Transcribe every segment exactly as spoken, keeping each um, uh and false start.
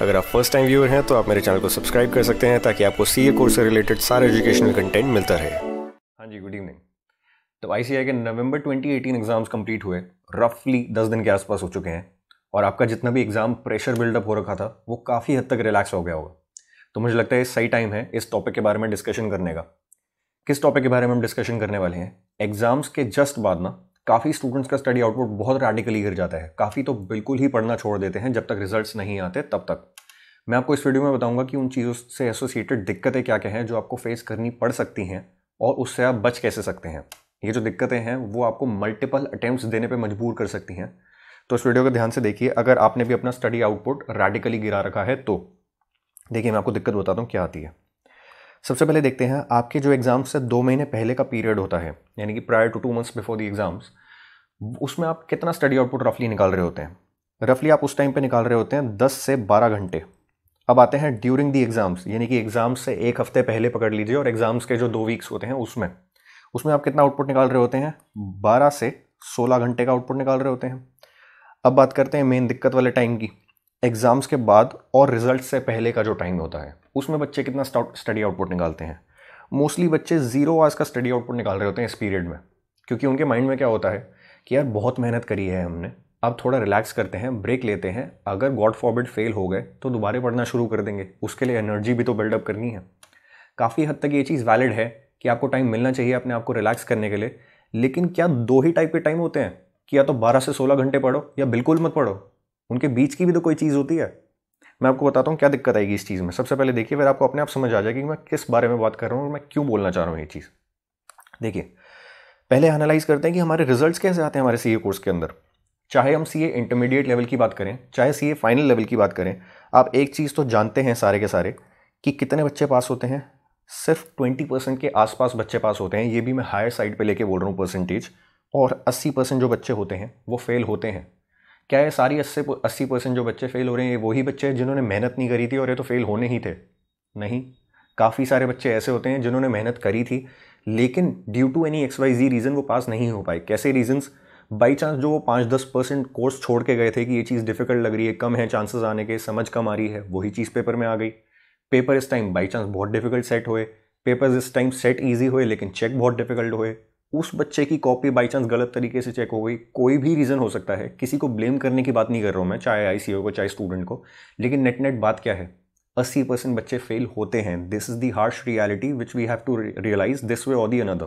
अगर आप first time viewer हैं तो आप मेरे चैनल को सब्सक्राइब कर सकते हैं ताकि आपको सीए कोर्स से रिलेटेड सारा एजुकेशनल कंटेंट मिलता रहे। हाँ जी, गुड इवनिंग। तो आईसीएआई के November twenty eighteen exams complete हुए, रफली दस दिन के आसपास हो चुके हैं और आपका जितना भी एग्जाम प्रेशर बिल्डअप हो रखा था वो काफ़ी हद तक रिलैक्स हो गया होगा। तो मुझे लगता है सही टाइम है इस टॉपिक के बारे में डिस्कशन करने का। किस टॉपिक के बारे में हम डिस्कशन करने वाले हैं? एग्जाम्स के जस्ट बाद ना काफ़ी स्टूडेंट्स का स्टडी आउटपुट बहुत रैडिकली गिर जाता है। काफ़ी तो बिल्कुल ही पढ़ना छोड़ देते हैं जब तक रिजल्ट्स नहीं आते तब तक। मैं आपको इस वीडियो में बताऊंगा कि उन चीज़ों से एसोसिएटेड दिक्कतें क्या क्या हैं जो आपको फेस करनी पड़ सकती हैं और उससे आप बच कैसे सकते हैं। ये जो दिक्कतें हैं वो आपको मल्टीपल अटेम्प्ट्स देने पे मजबूर कर सकती हैं। तो इस वीडियो को ध्यान से देखिए। अगर आपने भी अपना स्टडी आउटपुट रैडिकली गिरा रखा है तो देखिए, मैं आपको दिक्कत बताता हूँ क्या आती है। सबसे पहले देखते हैं, आपके जो एग्जाम्स से दो महीने पहले का पीरियड होता है, यानी कि prior to two months before the exams, उसमें आप कितना स्टडी आउटपुट रफली निकाल रहे होते हैं। रफली आप उस टाइम पे निकाल रहे होते हैं दस से बारह घंटे। अब आते हैं ड्यूरिंग द एग्जाम्स, यानी कि एग्जाम्स से एक हफ्ते पहले पकड़ लीजिए और एग्जाम्स के जो दो वीक्स होते हैं उसमें उसमें आप कितना आउटपुट निकाल रहे होते हैं? बारह से सोलह घंटे का आउटपुट निकाल रहे होते हैं। अब बात करते हैं मेन दिक्कत वाले टाइम की। एग्जाम्स के बाद और रिजल्ट से पहले का जो टाइम होता है उसमें बच्चे कितना स्टडी आउटपुट निकालते हैं? मोस्टली बच्चे जीरो आवर्स का स्टडी आउटपुट निकाल रहे होते हैं इस पीरियड में, क्योंकि उनके माइंड में क्या होता है कि यार बहुत मेहनत करी है हमने, अब थोड़ा रिलैक्स करते हैं, ब्रेक लेते हैं, अगर गॉड फॉरबिड फेल हो गए तो दोबारा पढ़ना शुरू कर देंगे, उसके लिए एनर्जी भी तो बिल्डअप करनी है। काफ़ी हद तक ये चीज़ वैलिड है कि आपको टाइम मिलना चाहिए अपने आप को रिलैक्स करने के लिए, लेकिन क्या दो ही टाइप के टाइम होते हैं कि या तो बारह से सोलह घंटे पढ़ो या बिल्कुल मत पढ़ो? उनके बीच की भी तो कोई चीज़ होती है। मैं आपको बताता हूँ क्या दिक्कत आएगी इस चीज़ में। सबसे पहले देखिए, फिर आपको अपने आप समझ आ जाएगी कि मैं किस बारे में बात कर रहा हूँ और मैं क्यों बोलना चाह रहा हूँ ये चीज़। देखिए, पहले एनालाइज करते हैं कि हमारे रिजल्ट्स कैसे आते हैं हमारे सीए कोर्स के अंदर। चाहे हम सीए इंटरमीडिएट लेवल की बात करें, चाहे सीए फाइनल लेवल की बात करें, आप एक चीज़ तो जानते हैं सारे के सारे कि कितने बच्चे पास होते हैं। सिर्फ ट्वेंटी परसेंट के आसपास बच्चे पास होते हैं। ये भी मैं हायर साइड पे लेके बोल रहा हूँ परसेंटेज। और अस्सी परसेंट जो बच्चे होते हैं वो फेल होते हैं। क्या है, सारी अस्सी अस्सी परसेंट जो बच्चे फेल हो रहे हैं ये वही बच्चे हैं जिन्होंने मेहनत नहीं करी थी और ये तो फेल होने ही थे? नहीं, काफ़ी सारे बच्चे ऐसे होते हैं जिन्होंने मेहनत करी थी लेकिन due to any X Y Z reason वो पास नहीं हो पाए। कैसे रीजंस? बाई चांस जो वो पाँच दस परसेंट कोर्स छोड़ के गए थे कि ये चीज़ डिफिकल्ट लग रही है, कम है चांसेस आने के, समझ कम आ रही है, वही चीज़ पेपर में आ गई। पेपर इस टाइम बाई चांस बहुत डिफिकल्ट सेट हुए, पेपर्स इस टाइम सेट ईजी हुए लेकिन चेक बहुत डिफिकल्ट हुए। उस बच्चे की कॉपी बाई चांस गलत तरीके से चेक हो गई। कोई भी रीज़न हो सकता है, किसी को ब्लेम करने की बात नहीं कर रहा हूँ मैं, चाहे आईसीओ को चाहे स्टूडेंट को, लेकिन नेट नेट बात क्या है, अस्सी परसेंट बच्चे फेल होते हैं। This is the harsh reality which we have to realise this way और दी अनदर।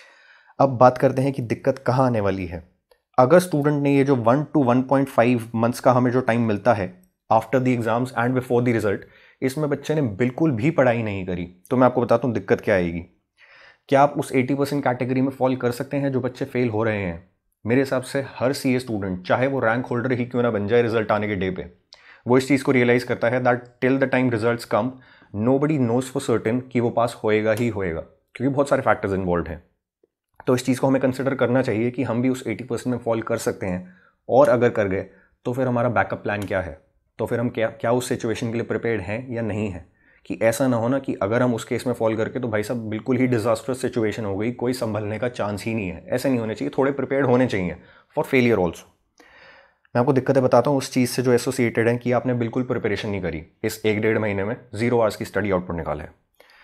अब बात करते हैं कि दिक्कत कहाँ आने वाली है। अगर स्टूडेंट ने ये जो one two one point five months का हमें जो टाइम मिलता है after the exams and before the result, इसमें बच्चे ने बिल्कुल भी पढ़ाई नहीं करी, तो मैं आपको बताता हूँ दिक्कत क्या आएगी। क्या आप उस अस्सी परसेंट कैटेगरी में फॉल कर सकते हैं जो बच्चे फेल हो रहे हैं? मेरे हिसाब से हर सीए स्टूडेंट, चाहे वो रैंक होल्डर ही क्यों ना बन जाए रिजल्ट आने के डे पे, वो इस चीज़ को रियलाइज करता है that till the time results come nobody knows for certain कि वो पास होएगा ही होएगा, क्योंकि बहुत सारे फैक्टर्स इन्वॉल्व हैं। तो इस चीज़ को हमें कंसिडर करना चाहिए कि हम भी उस अस्सी परसेंट में फॉल कर सकते हैं, और अगर कर गए तो फिर हमारा बैकअप प्लान क्या है, तो फिर हम क्या क्या उस सिचुएशन के लिए प्रिपेयर्ड हैं या नहीं है, कि ऐसा ना हो ना कि अगर हम उस केस में फॉल करके तो भाई साहब बिल्कुल ही डिजास्टर्स सिचुएशन हो गई, कोई संभलने का चांस ही नहीं है। ऐसा नहीं होना चाहिए, थोड़े प्रिपेयर्ड होने चाहिए फॉर फेलियर ऑल्सो। मैं आपको दिक्कतें बताता हूँ उस चीज़ से जो एसोसिएटेड है कि आपने बिल्कुल प्रिपरेशन नहीं करी, इस एक डेढ़ महीने में जीरो आवर्स की स्टडी आउटपुट निकाला है।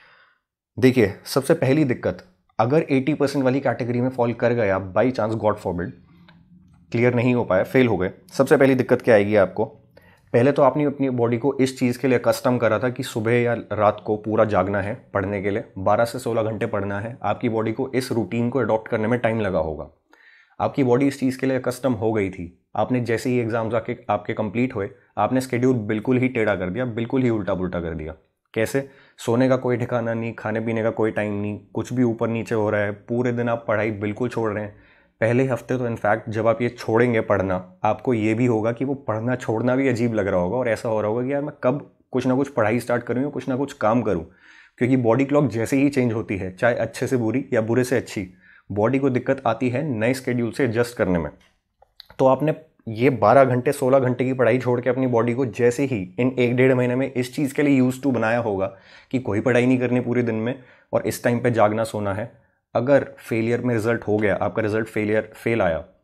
देखिए, सबसे पहली दिक्कत, अगर अस्सी परसेंट वाली कैटेगरी में फॉल कर गए आप, by chance God forbid clear नहीं हो पाया, फेल हो गए, सबसे पहली दिक्कत क्या आएगी आपको? पहले तो आपने अपनी बॉडी को इस चीज़ के लिए कस्टम करा था कि सुबह या रात को पूरा जागना है पढ़ने के लिए, बारह से सोलह घंटे पढ़ना है। आपकी बॉडी को इस रूटीन को अडॉप्ट करने में टाइम लगा होगा। आपकी बॉडी इस चीज़ के लिए कस्टम हो गई थी। आपने जैसे ही एग्जाम्स आके आपके कंप्लीट हुए, आपने स्केड्यूल बिल्कुल ही टेढ़ा कर दिया, बिल्कुल ही उल्टा पुल्टा कर दिया। कैसे? सोने का कोई ठिकाना नहीं, खाने पीने का कोई टाइम नहीं, कुछ भी ऊपर नीचे हो रहा है, पूरे दिन आप पढ़ाई बिल्कुल छोड़ रहे हैं। पहले हफ्ते तो इनफैक्ट जब आप ये छोड़ेंगे पढ़ना, आपको ये भी होगा कि वो पढ़ना छोड़ना भी अजीब लग रहा होगा और ऐसा हो रहा होगा कि यार मैं कब कुछ ना कुछ पढ़ाई स्टार्ट करूँ या कुछ ना कुछ काम करूँ, क्योंकि बॉडी क्लॉक जैसे ही चेंज होती है, चाहे अच्छे से बुरी या बुरे से अच्छी, बॉडी को दिक्कत आती है नए स्केड्यूल से एडजस्ट करने में। तो आपने ये बारह घंटे सोलह घंटे की पढ़ाई छोड़ के अपनी बॉडी को जैसे ही इन एक डेढ़ महीने में इस चीज़ के लिए यूज टू बनाया होगा कि कोई पढ़ाई नहीं करनी पूरे दिन में और इस टाइम पे जागना सोना है। अगर फेलियर में रिजल्ट हो गया, आपका रिजल्ट फेलियर फेल आया,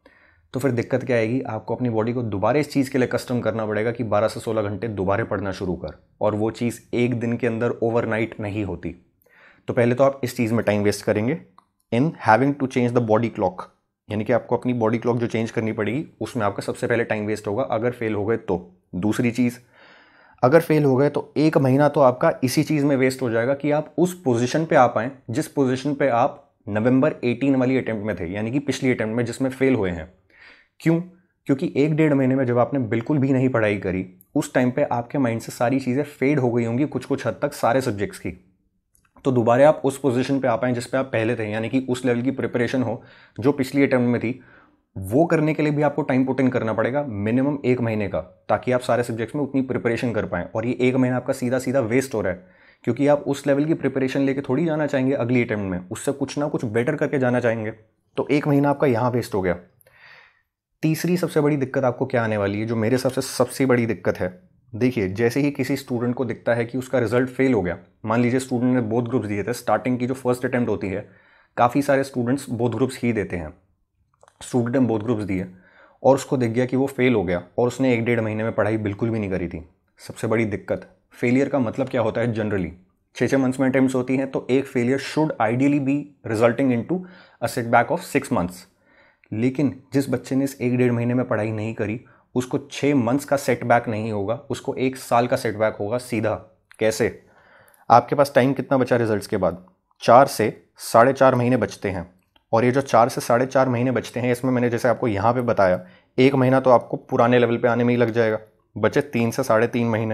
तो फिर दिक्कत क्या आएगी, आपको अपनी बॉडी को दोबारा इस चीज़ के लिए कस्टम करना पड़ेगा कि बारह से सोलह घंटे दोबारा पढ़ना शुरू कर, और वो चीज़ एक दिन के अंदर ओवरनाइट नहीं होती। तो पहले तो आप इस चीज़ में टाइम वेस्ट करेंगे in having to change the body clock, यानी कि आपको अपनी बॉडी क्लॉक जो चेंज करनी पड़ेगी उसमें आपका सबसे पहले टाइम वेस्ट होगा अगर फेल हो गए तो। दूसरी चीज़, अगर फेल हो गए तो एक महीना तो आपका इसी चीज़ में वेस्ट हो जाएगा कि आप उस पोजीशन पे आ पाएँ जिस पोजीशन पे आप नवंबर अठारह वाली अटेम्प्ट में थे, यानी कि पिछली अटेम्प्ट में जिसमें फेल हुए हैं। क्यों? क्योंकि एक डेढ़ महीने में जब आपने बिल्कुल भी नहीं पढ़ाई करी, उस टाइम पे आपके माइंड से सारी चीज़ें फेड हो गई होंगी कुछ कुछ हद तक सारे सब्जेक्ट्स की। तो दोबारा आप उस पोजीशन पे आ पाएँ जिस पे आप पहले थे, यानी कि उस लेवल की प्रिपरेशन हो जो पिछली अटेम्प्ट में थी, वो करने के लिए भी आपको टाइम पुट इन करना पड़ेगा मिनिमम एक महीने का, ताकि आप सारे सब्जेक्ट्स में उतनी प्रिपरेशन कर पाएँ। और ये एक महीना आपका सीधा सीधा वेस्ट हो रहा है, क्योंकि आप उस लेवल की प्रिपरेशन लेके थोड़ी जाना चाहेंगे अगली अटेम्प्ट में, उससे कुछ ना कुछ बेटर करके जाना चाहेंगे। तो एक महीना आपका यहाँ वेस्ट हो गया। तीसरी सबसे बड़ी दिक्कत आपको क्या आने वाली है, जो मेरे हिसाब से सबसे बड़ी दिक्कत है, देखिए जैसे ही किसी स्टूडेंट को दिखता है कि उसका रिजल्ट फेल हो गया, मान लीजिए स्टूडेंट ने बोथ ग्रुप्स दिए थे, स्टार्टिंग की जो फर्स्ट अटेम्प्ट होती है काफ़ी सारे स्टूडेंट्स बोथ ग्रुप्स ही देते हैं, स्टूडेंट ने बोथ ग्रुप्स दिए और उसको दिख गया कि वो फेल हो गया और उसने एक डेढ़ महीने में पढ़ाई बिल्कुल भी नहीं करी थी। सबसे बड़ी दिक्कत, फेलियर का मतलब क्या होता है, जनरली छः छः मंथ्स में अटेम्प्ट्स होती हैं, तो एक failure should ideally be resulting into a setback of six months. लेकिन जिस बच्चे ने इस एक डेढ़ महीने में पढ़ाई नहीं करी, उसको छः मंथ्स का सेटबैक नहीं होगा, उसको एक साल का सेटबैक होगा सीधा। कैसे? आपके पास टाइम कितना बचा रिजल्ट्स के बाद? चार से साढ़े चार महीने बचते हैं, और ये जो चार से साढ़े चार महीने बचते हैं, इसमें मैंने जैसे आपको यहाँ पे बताया एक महीना तो आपको पुराने लेवल पे आने में ही लग जाएगा, बचे तीन से साढ़े तीन महीने।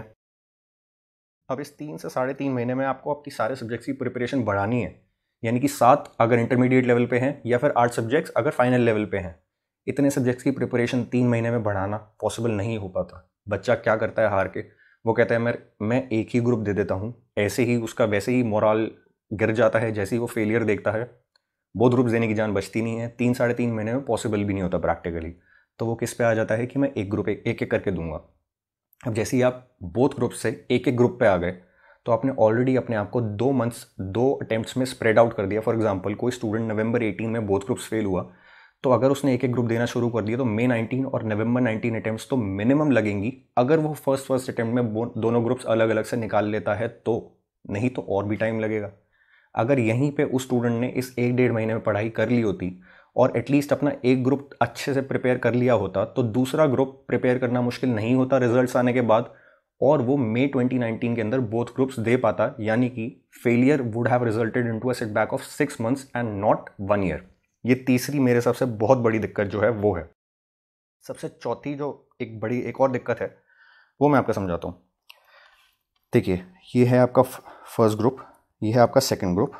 अब इस तीन से साढ़े तीन महीने में आपको आपकी सारे सब्जेक्ट्स की प्रिपरेशन बढ़ानी है, यानी कि सात अगर इंटरमीडिएट लेवल पे हैं या फिर आठ सब्जेक्ट्स अगर फाइनल लेवल पे हैं। इतने सब्जेक्ट्स की प्रिपरेशन तीन महीने में बढ़ाना पॉसिबल नहीं हो पाता। बच्चा क्या करता है हार के, वो कहता है मैं मैं एक ही ग्रुप दे देता हूँ, ऐसे ही उसका वैसे ही मोरल गिर जाता है जैसे ही वो फेलियर देखता है। बोथ ग्रुप्स देने की जान बचती नहीं है, तीन साढ़े तीन महीने में पॉसिबल भी नहीं होता प्रैक्टिकली। तो वो किस पे आ जाता है कि मैं एक ग्रुप एक एक करके दूंगा। अब जैसे ही आप बोथ ग्रुप से एक एक ग्रुप पे आ गए, तो आपने ऑलरेडी अपने आप को दो मंथ्स दो अटेम्प्ट्स में स्प्रेड आउट कर दिया। फॉर एग्जांपल कोई स्टूडेंट नवंबर अठारह में बोथ ग्रुप्स फेल हुआ, तो अगर उसने एक एक ग्रुप देना शुरू कर दिया तो मई नाइनटीन और नवंबर नाइनटीन अटेम्प्ट्स तो मिनिमम लगेंगी, अगर वो फर्स्ट फर्स्ट अटेम्प्ट में दोनों ग्रुप्स अलग अलग से निकाल लेता है तो, नहीं तो और भी टाइम लगेगा। अगर यहीं पे उस स्टूडेंट ने इस एक डेढ़ महीने में पढ़ाई कर ली होती और एटलीस्ट अपना एक ग्रुप अच्छे से प्रिपेयर कर लिया होता, तो दूसरा ग्रुप प्रिपेयर करना मुश्किल नहीं होता रिजल्ट्स आने के बाद, और वो मई ट्वेंटी नाइनटीन के अंदर बोथ ग्रुप्स दे पाता, यानी कि failure would have resulted into a setback of six months and not one year. ये तीसरी मेरे हिसाब से बहुत बड़ी दिक्कत जो है वो है। सबसे चौथी जो एक बड़ी एक और दिक्कत है वो मैं आपको समझाता हूँ। देखिए ये है आपका फर्स्ट ग्रुप, ये है आपका सेकंड ग्रुप,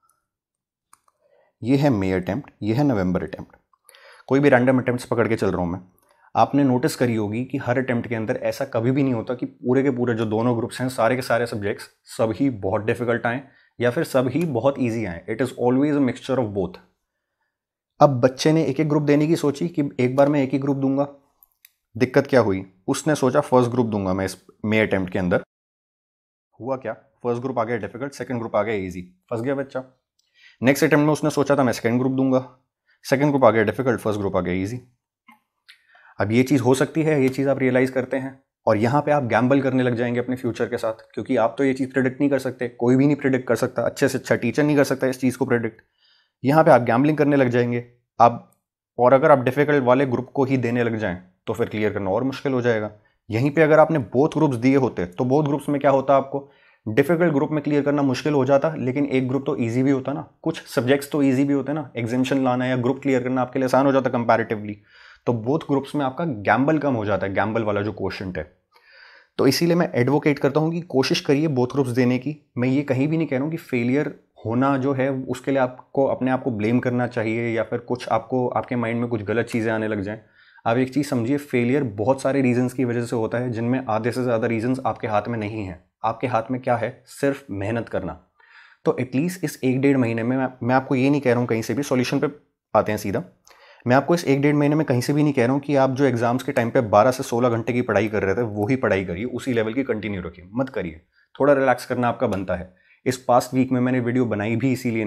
ये है मई अटेम्प्ट, ये है नवंबर अटेम्प्ट। कोई भी रैंडम अटेम्प्ट्स पकड़ के चल रहा हूँ मैं। आपने नोटिस करी होगी कि हर अटेम्प्ट के अंदर ऐसा कभी भी नहीं होता कि पूरे के पूरे जो दोनों ग्रुप्स हैं सारे के सारे सब्जेक्ट्स सब ही बहुत डिफिकल्ट आए या फिर सब ही बहुत ईजी आए। It is always a mixture of both. अब बच्चे ने एक एक ग्रुप देने की सोची कि एक बार मैं एक ही ग्रुप दूंगा। दिक्कत क्या हुई, उसने सोचा फर्स्ट ग्रुप दूंगा मैं इस मई अटेम्प्ट के अंदर। हुआ क्या, फर्स्ट ग्रुप आ गया डिफिकल्ट, सेकंड ग्रुप आ गया इजी, फंस गया बच्चा। नेक्स्ट अटेम्प्ट में उसने सोचा था मैं सेकंड ग्रुप दूंगा, सेकंड ग्रुप आ गया डिफिकल्ट, फर्स्ट ग्रुप आ गया इजी। अब ये चीज़ हो सकती है, ये चीज़ आप रियलाइज़ करते हैं और यहाँ पे आप गैम्बल करने लग जाएंगे अपने फ्यूचर के साथ, क्योंकि आप तो ये चीज़ प्रेडिक्ट नहीं कर सकते, कोई भी नहीं प्रेडिक्ट कर सकता, अच्छे से अच्छा टीचर नहीं कर सकता इस चीज़ को प्रेडिक्ट। यहाँ पे आप गैम्बलिंग करने लग जाएंगे आप, और अगर आप डिफिकल्ट वाले ग्रुप को ही देने लग जाएं तो फिर क्लियर करना और मुश्किल हो जाएगा। यहीं पे अगर आपने बोथ ग्रुप्स दिए होते तो बोथ ग्रुप्स में क्या होता, आपको डिफिकल्ट ग्रुप में क्लियर करना मुश्किल हो जाता, लेकिन एक ग्रुप तो ईजी भी होता ना, कुछ सब्जेक्ट्स तो ईजी भी होते ना, एग्जामिशन लाना या ग्रुप क्लियर करना आपके लिए आसान हो जाता कंपैरेटिवली। तो बोथ ग्रुप्स में आपका गैम्बल कम हो जाता है, गैम्बल वाला जो क्वोशंट है। तो इसीलिए मैं एडवोकेट करता हूँ कि कोशिश करिए बोथ ग्रुप्स देने की। मैं ये कहीं भी नहीं कह रहा हूँ कि फेलियर होना जो है उसके लिए आपको अपने आप को ब्लेम करना चाहिए या फिर कुछ आपको आपके माइंड में कुछ गलत चीज़ें आने लग जाएं। आप एक चीज़ समझिए, फेलियर बहुत सारे रीजंस की वजह से होता है, जिनमें आधे से ज़्यादा रीजंस आपके हाथ में नहीं हैं। आपके हाथ में क्या है, सिर्फ मेहनत करना। तो एटलीस्ट इस एक डेढ़ महीने में मैं, मैं आपको ये नहीं कह रहा हूँ कहीं से भी, सॉल्यूशन पे आते हैं सीधा। मैं आपको इस एक डेढ़ महीने में कहीं से भी नहीं कह रहा हूँ कि आप जो एग्जाम्स के टाइम पे बारह से सोलह घंटे की पढ़ाई कर रहे थे वो ही पढ़ाई करिए, उसी लेवल की कंटिन्यू रखिए, मत करिए। थोड़ा रिलैक्स करना आपका बनता है। इस पास्ट वीक में मैंने वीडियो बनाई भी इसीलिए नहीं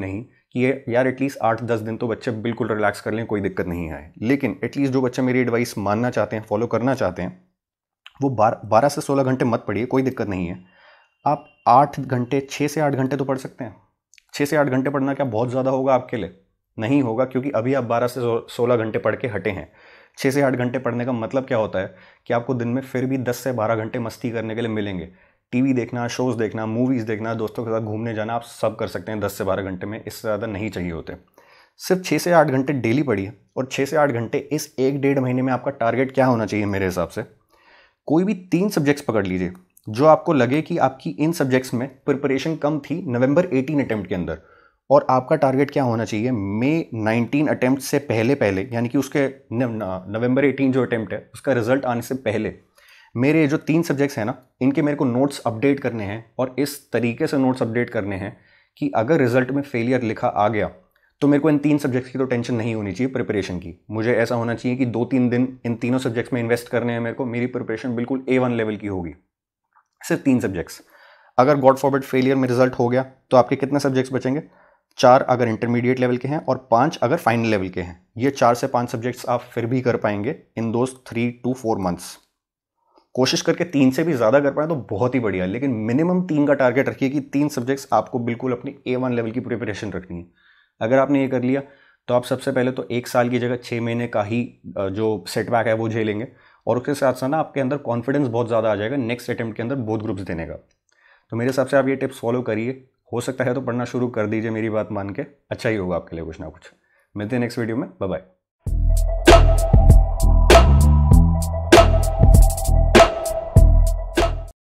कि ये यार एटलीस्ट आठ दस दिन तो बच्चे बिल्कुल रिलैक्स कर लें, कोई दिक्कत नहीं आए। लेकिन एटलीस्ट जो बच्चे मेरी एडवाइस मानना चाहते हैं, फॉलो करना चाहते हैं, वो बारह से सोलह घंटे मत पढ़िए, कोई दिक्कत नहीं है। आप आठ घंटे छः से आठ घंटे तो पढ़ सकते हैं। छः से आठ घंटे पढ़ना क्या बहुत ज़्यादा होगा आपके लिए? नहीं होगा, क्योंकि अभी आप बारह से सोलह घंटे पढ़ के हटे हैं। छः से आठ घंटे पढ़ने का मतलब क्या होता है कि आपको दिन में फिर भी दस से बारह घंटे मस्ती करने के लिए मिलेंगे। टीवी देखना, शोज़ देखना, मूवीज़ देखना, दोस्तों के साथ घूमने जाना, आप सब कर सकते हैं दस से बारह घंटे में, इससे ज़्यादा नहीं चाहिए होते। सिर्फ छः से आठ घंटे डेली पढ़िए, और छः से आठ घंटे इस एक डेढ़ महीने में आपका टारगेट क्या होना चाहिए मेरे हिसाब से, कोई भी तीन सब्जेक्ट्स पकड़ लीजिए जो आपको लगे कि आपकी इन सब्जेक्ट्स में प्रिपरेशन कम थी नवंबर अठारह अटेम्प्ट के अंदर, और आपका टारगेट क्या होना चाहिए मई नाइनटीन अटेम्प्ट से पहले पहले, यानी कि उसके नवंबर अठारह जो अटेम्प्ट है उसका रिजल्ट आने से पहले मेरे जो तीन सब्जेक्ट्स हैं ना, इनके मेरे को नोट्स अपडेट करने हैं, और इस तरीके से नोट्स अपडेट करने हैं कि अगर रिजल्ट में फेलियर लिखा आ गया तो मेरे को इन तीन सब्जेक्ट्स की तो टेंशन नहीं होनी चाहिए प्रिपरेशन की। मुझे ऐसा होना चाहिए कि दो तीन दिन इन तीनों सब्जेक्ट्स में इन्वेस्ट करने हैं मेरे को, मेरी प्रिपरेशन बिल्कुल ए वन लेवल की होगी। सिर्फ तीन सब्जेक्ट्स। अगर गॉड फॉरबिड फेलियर में रिजल्ट हो गया तो आपके कितने सब्जेक्ट्स बचेंगे? चार अगर इंटरमीडिएट लेवल के हैं और पांच अगर फाइनल लेवल के हैं। ये चार से पांच सब्जेक्ट्स आप फिर भी कर पाएंगे in those three two four months. कोशिश करके तीन से भी ज़्यादा कर पाए तो बहुत ही बढ़िया, लेकिन मिनिमम तीन का टारगेट रखिए कि तीन सब्जेक्ट्स आपको बिल्कुल अपनी ए वन लेवल की प्रिपरेशन रखनी है। अगर आपने ये कर लिया तो आप सबसे पहले तो एक साल की जगह छः महीने का ही जो सेटबैक है वो झेलेंगे, और उसके साथ साथ ना आपके अंदर कॉन्फिडेंस बहुत ज़्यादा आ जाएगा नेक्स्ट अटेम्प्ट के अंदर बोथ ग्रुप्स देने का। तो मेरे हिसाब से आप ये टिप्स फॉलो करिए, हो सकता है तो पढ़ना शुरू कर दीजिए, मेरी बात मान के, अच्छा ही होगा आपके लिए कुछ ना कुछ। मिलते हैं नेक्स्ट वीडियो में, बाय बाय।